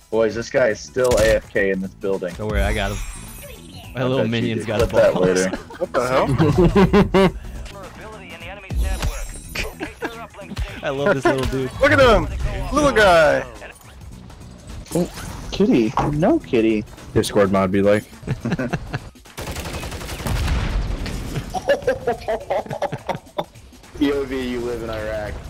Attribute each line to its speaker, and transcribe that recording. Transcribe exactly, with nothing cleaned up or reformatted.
Speaker 1: Boys, this guy is still A F K in this building.
Speaker 2: Don't worry, I got him. My
Speaker 1: I
Speaker 2: little
Speaker 1: bet
Speaker 2: minions
Speaker 1: you
Speaker 2: got
Speaker 1: did.
Speaker 2: a
Speaker 1: Clip
Speaker 2: ball.
Speaker 1: that later.
Speaker 3: What the hell?
Speaker 2: I love this little dude.
Speaker 3: Look at him! Little guy!
Speaker 1: Oh, kitty. No kitty.
Speaker 4: Discord mod be like.
Speaker 1: P O V, you live in Iraq.